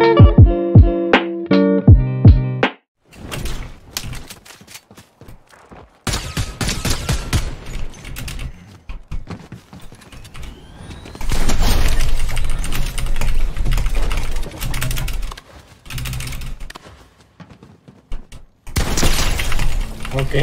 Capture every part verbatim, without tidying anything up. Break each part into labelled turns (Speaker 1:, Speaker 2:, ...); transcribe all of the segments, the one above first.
Speaker 1: Ok.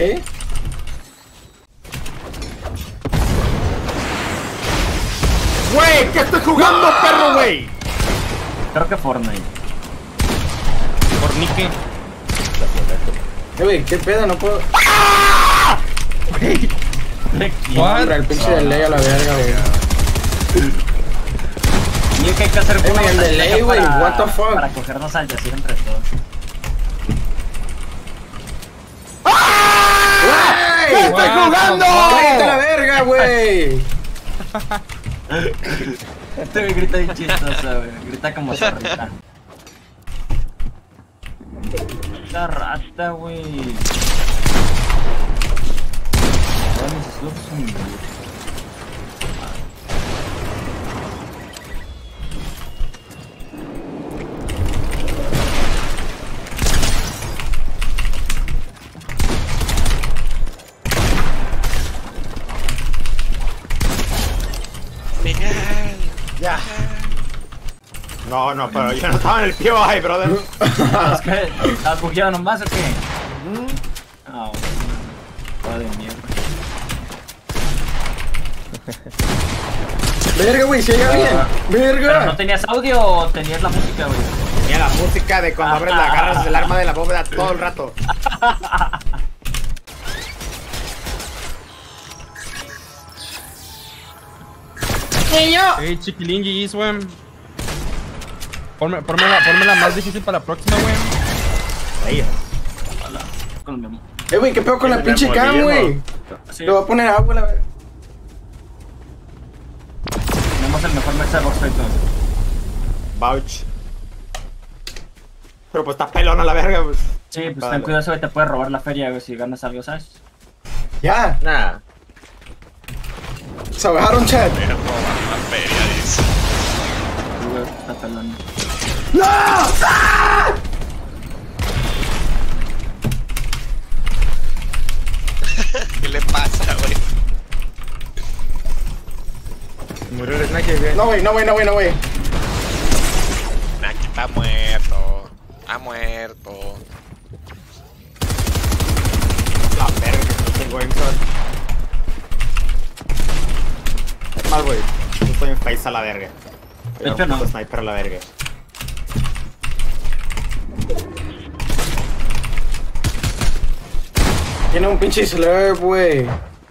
Speaker 2: Güey, ¿qué estoy jugando, ¡ah! Perro, güey.
Speaker 3: Creo que Fortnite.
Speaker 4: Fornique.
Speaker 1: Eh, güey, qué pedo, no puedo.
Speaker 4: Güey.
Speaker 1: Contra el pinche de ley a la verga, güey.
Speaker 3: Y que hay que hacer
Speaker 1: Eh,
Speaker 3: una
Speaker 1: el de ley, güey,
Speaker 3: para-
Speaker 1: what the fuck.
Speaker 3: Para cogernos al Yacir entre todos.
Speaker 1: ¡Ey!
Speaker 2: ¡Estoy jugando!
Speaker 1: ¡Cállate a la verga, güey!
Speaker 3: Este me grita bien chistoso, güey. Grita como zorrita. Esta rata, güey. Todos mis slugs son míos.
Speaker 2: Ya. No, no, pero yo no estaba en el pie ahí, brother.
Speaker 3: ¿Es que estás bugueado nomás o qué? Ah, bueno. Joder, mierda.
Speaker 1: Verga, güey, se oiga bien.
Speaker 3: ¿Pero no
Speaker 1: Verga.
Speaker 3: tenías audio o tenías la música, güey?
Speaker 2: Mira la música de cuando abres la agarras el arma de la bóveda todo el rato.
Speaker 1: ¡Niño!
Speaker 4: Ey, chiquilín, G Gs, weón. Ponme, ponme, la, ponme la más difícil para la próxima, weón.
Speaker 2: Ahí.
Speaker 3: Hola. Con mi amor.
Speaker 1: Eh, güey, ¿qué pedo con la
Speaker 2: Me
Speaker 1: pinche
Speaker 2: morí,
Speaker 1: cam,
Speaker 2: ¿no?
Speaker 1: güey?
Speaker 3: Sí,
Speaker 1: Le voy a poner agua, la verga.
Speaker 3: tenemos el mejor mesa de box fight, güey.
Speaker 2: Vouch. Pero pues está pelón a la verga, pues.
Speaker 3: Sí, pues
Speaker 2: Vale.
Speaker 3: ten cuidado, ese güey te puede robar la feria, güey, si ganas algo, ¿sabes?
Speaker 1: Ya.
Speaker 2: Nah.
Speaker 1: Se bajaron, chat.
Speaker 5: Voy a robar la feria, dice.
Speaker 3: Sí, güey, está pelando.
Speaker 1: ¡No! ¡Ah!
Speaker 5: ¿Qué le pasa, güey?
Speaker 2: Murió el sniper, güey.
Speaker 1: No, güey, no, güey, no, güey, no, güey.
Speaker 5: Naki está muerto. Está muerto.
Speaker 2: La verga que no tengo aimshot. Es mal, güey. Yo estoy en face a la verga.
Speaker 3: De hecho, no.
Speaker 2: Sniper a la verga.
Speaker 1: Tiene un pinche slurp, güey.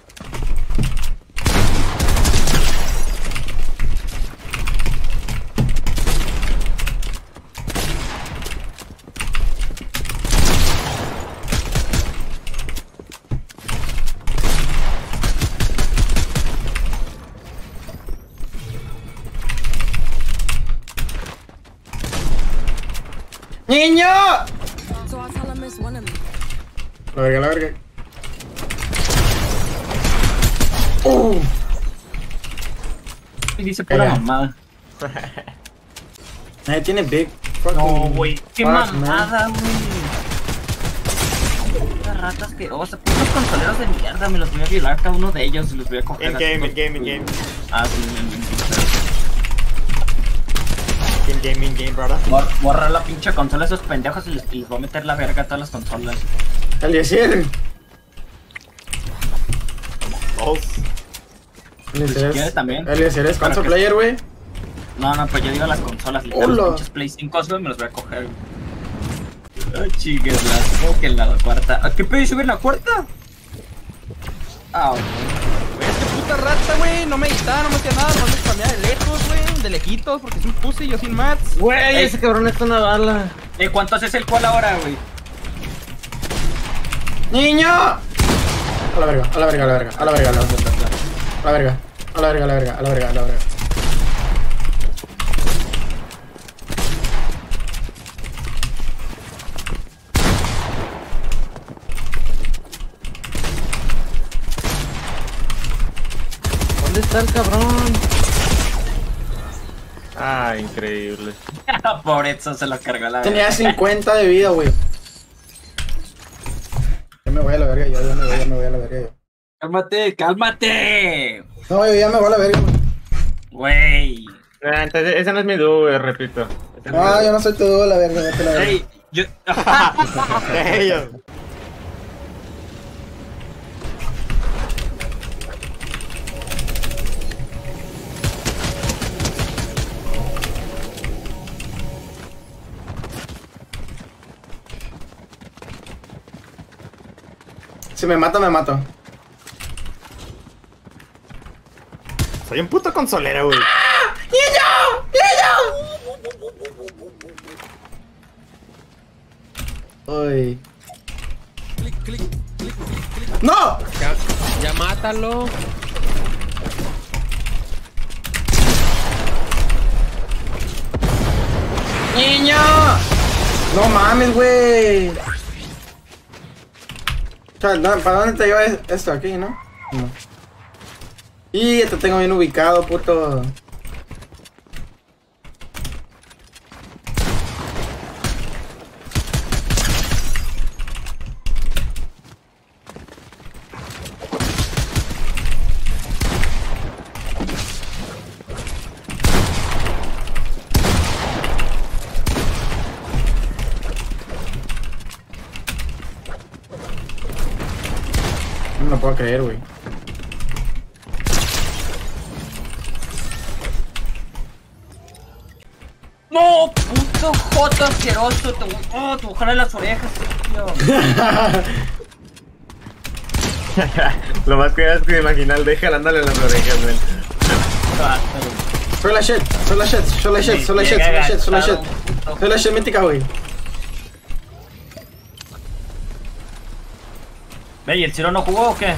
Speaker 1: ¡Niño!
Speaker 6: So I tell him it's one of me.
Speaker 1: La verga, la verga. Uh.
Speaker 3: Y dice pura
Speaker 1: Venga.
Speaker 3: mamada.
Speaker 1: Nadie tiene big.
Speaker 3: No, güey, qué
Speaker 1: fuck, man.
Speaker 3: mamada, güey. Estas ratas que. O sea, putos consoleros de mierda, me los voy a violar cada uno de ellos y los voy a coger.
Speaker 2: In
Speaker 3: así
Speaker 2: game,
Speaker 3: por-
Speaker 2: in game, in game.
Speaker 3: Ah, sí, en game.
Speaker 2: In game, in game, brother.
Speaker 3: Voy a borrar la pinche consola a esos pendejos y les, y les voy a meter la verga a todas las consolas.
Speaker 1: El Yacir.
Speaker 2: Oh.
Speaker 1: El
Speaker 3: Si
Speaker 1: Yacir
Speaker 3: quieres
Speaker 1: es.
Speaker 3: también.
Speaker 1: El Yacir es
Speaker 3: Para
Speaker 1: console
Speaker 3: que-
Speaker 1: player, güey.
Speaker 3: No, no, pues yo digo las consolas, literal,
Speaker 1: Hola.
Speaker 3: los pinches Play cinco, güey, me los voy a coger. Ay, chicas, la que en la cuarta. ¿A qué pedo subir la cuarta? Ah, güey.
Speaker 4: Güey, es que puta rata, güey. No me editaba, no me hacía nada. No me spameaba de lejos, güey. De lejitos, porque sin pussy, yo sin mats.
Speaker 2: Güey,
Speaker 3: Ey.
Speaker 2: ese cabrón está una bala.
Speaker 3: Eh, ¿cuánto haces el cual ahora, güey?
Speaker 1: ¡Niño! A la verga, a la verga, a la verga, a la verga, a la verga. A la verga, a la verga, a la verga, a la verga, a la verga.
Speaker 2: ¿Dónde está el cabrón? Ah, Ah, increíble.
Speaker 3: Por eso se lo cargó la
Speaker 1: Tenía cincuenta de vida, güey. Ya me voy a la verga yo, ya me voy, ya me voy a la verga yo.
Speaker 3: Cálmate, cálmate.
Speaker 1: No, yo ya me voy a la verga, güey.
Speaker 3: Güey.
Speaker 2: Ah, entonces, ese no es mi dúo, güey, repito. Ese no
Speaker 1: No,
Speaker 2: es mi
Speaker 1: yo no soy tu la verga, vete a la verga.
Speaker 3: Ey, yo.
Speaker 2: dúo. Ellos.
Speaker 1: Si me mata, me mato.
Speaker 2: Soy un puto consolero, güey.
Speaker 1: Uy. ¡No!
Speaker 7: Ya, ya mátalo.
Speaker 1: ¡Niño! No mames, güey. O sea, no, ¿para dónde te lleva esto? Aquí, ¿no? No. Y te tengo bien ubicado, puto. No lo puedo creer, güey.
Speaker 3: No, puto joto asqueroso. Te, oh, te voy a jalar las orejas, tío.
Speaker 2: Lo más que es que imaginar, deja jalándole las orejas, güey.
Speaker 1: Soy la shit, soy la shit, soy la shit, soy la shit, soy la shit, soy la shit. Soy la shit mítica, güey.
Speaker 3: Ve, ¿y el Ciro no jugó o qué?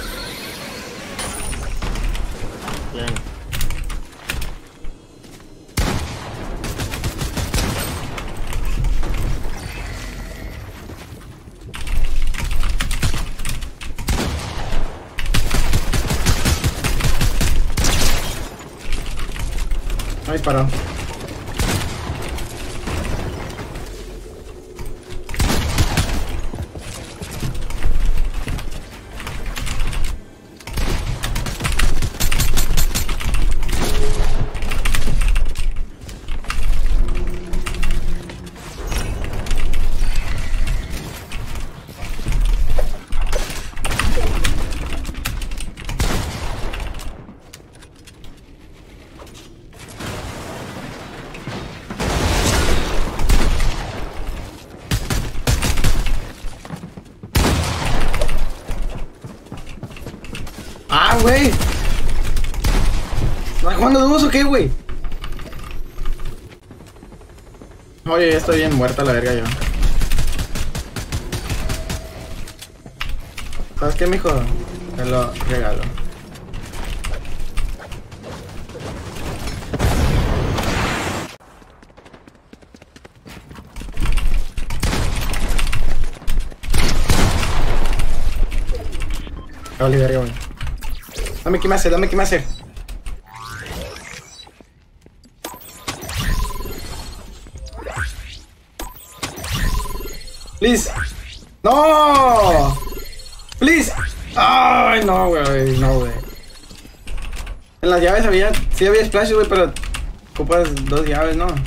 Speaker 2: Bien.
Speaker 1: No disparó. Ah, güey. ¿Estás jugando dúos o qué, güey? Oye, ya estoy bien muerta la verga yo. ¿Sabes qué, mijo? Te lo regalo. Vale, verga, güey. Dame qué me hace, dame qué me hace. Please. No. Please. Ay, no, güey, no, güey. En las llaves había, sí había splash, güey, pero ocupas dos llaves, ¿no?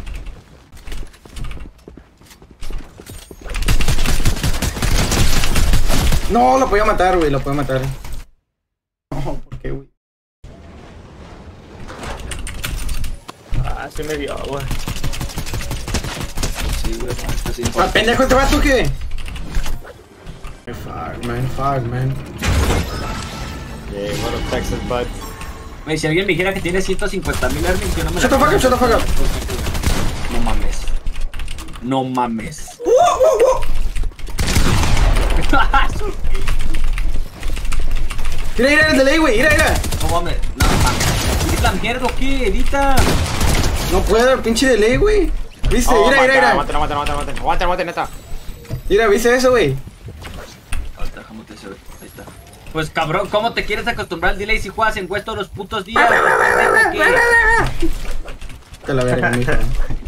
Speaker 1: No, lo podía matar, güey, lo podía matar. No, ¿por qué, güey?
Speaker 2: Ah, sí me dio, güey.
Speaker 3: Sí, güey, así.
Speaker 1: ¿Al pendejo este vato qué? Fuck, man, fuck, man.
Speaker 2: Yeah, what a Texas bud.
Speaker 3: Güey, si alguien me dijera que tiene ciento cincuenta mil earnings, yo no me
Speaker 1: Shut the fuck up, shut the fuck up.
Speaker 3: No mames. No mames.
Speaker 1: Mira, mira el delay, güey, mira, mira.
Speaker 3: No mames. No mames. ¿Edita la mierda o qué? Edita.
Speaker 1: No puedo, el pinche delay, güey. ¿Viste?
Speaker 2: Oh,
Speaker 1: mira, mira, mira.
Speaker 2: Aguanta, aguanta, aguanta, aguanta, aguanta, aguanta, neta.
Speaker 1: Mira, ¿viste eso, güey?
Speaker 3: Ahorita dejamos de hacer. Ahí está. Pues cabrón, ¿cómo te quieres acostumbrar al delay si juegas en West todos los putos días? Pendejo, ¿qué?
Speaker 1: Que la verga, mija.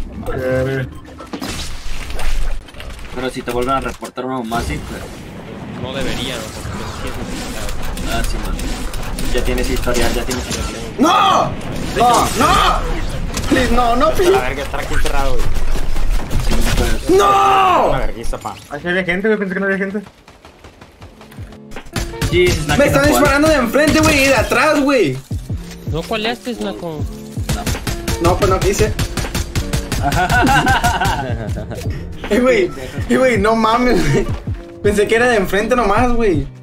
Speaker 3: Pero si te vuelven a reportar una mamá así, pues.
Speaker 7: No deberían, porque no es
Speaker 3: Ah, sí, man. Ya tienes historial, ya tienes historial.
Speaker 1: ¡No! ¡No! ¡No! Please, no, no,
Speaker 2: La
Speaker 1: please.
Speaker 2: verga, estar aquí encerrado, güey.
Speaker 3: Sí, pues.
Speaker 1: ¡No!
Speaker 2: La vergüenza, pa. Aquí había gente, güey, pensé que no había gente.
Speaker 3: Jesus,
Speaker 1: Me están disparando de enfrente, güey, y de atrás, güey.
Speaker 7: ¿No cualeaste, Naco?
Speaker 1: No, pues no quise. Eh, güey, eh, güey, no mames, güey. Pensé que era de enfrente nomás, güey.